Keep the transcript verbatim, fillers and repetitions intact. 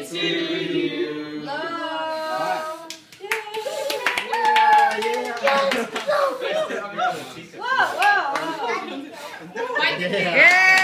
to you. Love. Yeah, yeah. Whoa, whoa, whoa. Yeah.